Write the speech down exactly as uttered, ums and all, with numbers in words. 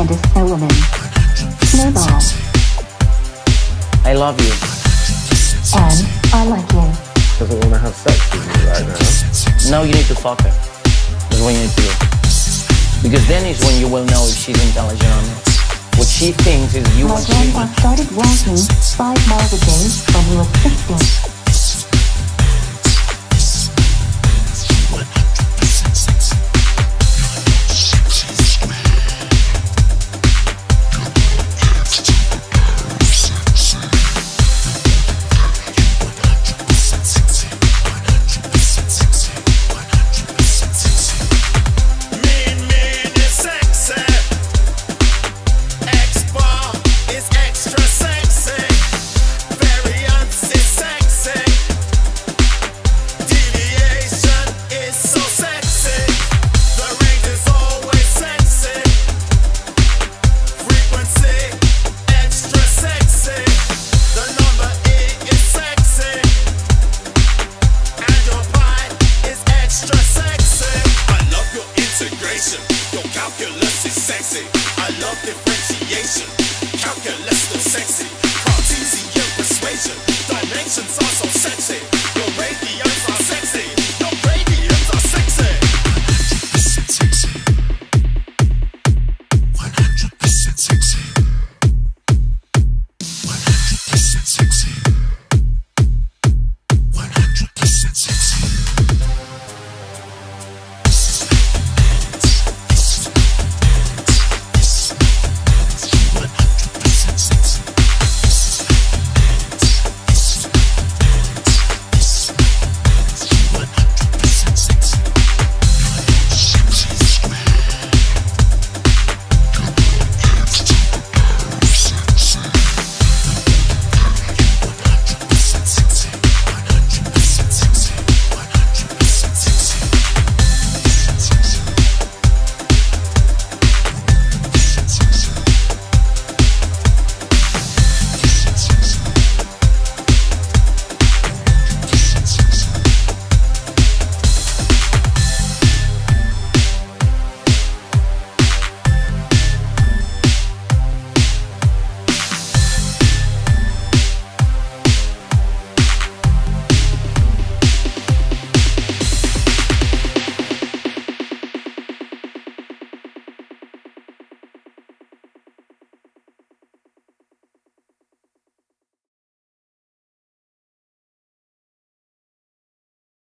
and a snowwoman. Snowball. I love you. And I like you. Doesn't want to have sex with you right now. Now you need to fuck her. That's what you need to do. Because then is when you will know if she's intelligent or not. What she thinks is you My want grandpa to. started walking five miles a day when he was sixty. Your calculus is sexy.